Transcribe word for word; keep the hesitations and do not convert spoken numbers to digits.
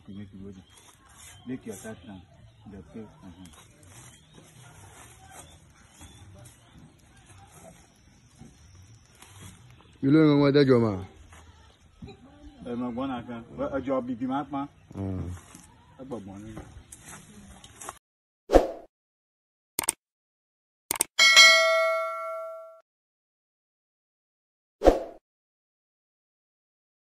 to make you ready. Make your start now. The pay. You don't know that job, man. I'm not going to. A job be my man. Ah. About one.